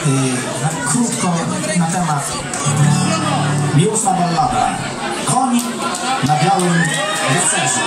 krótko na temat miłosna ballada Koń na białym rycerzu.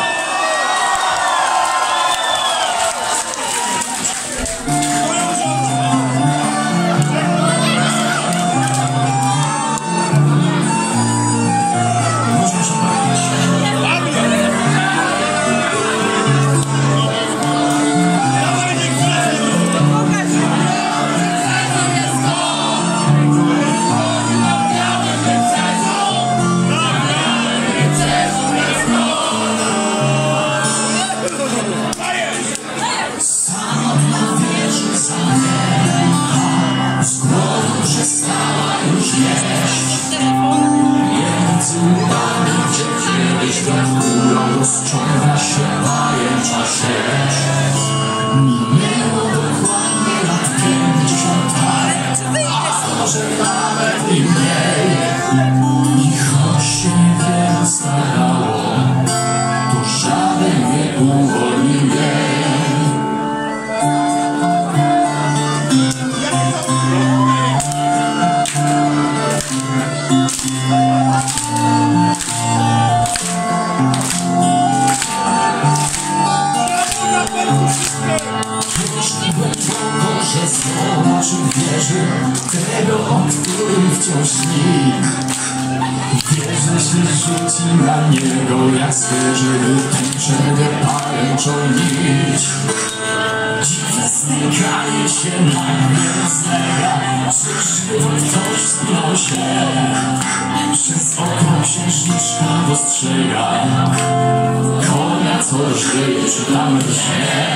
Przestała już jeść między łbami, gdzie kiedyś górą rozciąga się pajęcza sieć. Minęło dokładnie lat 50, a może nawet i mniej. I choć się niewiele starało, to żaden nie uwolnił jej. Jeśli głęboko, że zobaczył wieży tego, o którym wciąż śni. Wierzę się rzuci na niego, jak skarżyły tęczego pajęczą nić. Dziwne stykanie się na mnie rozlega, czyżby ktoś spinał się. Przez okno księżniczka dostrzega konia, co żyje przy tam drśnie.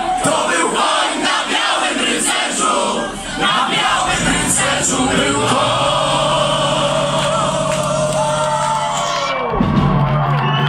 Na białym rycerzu był koń.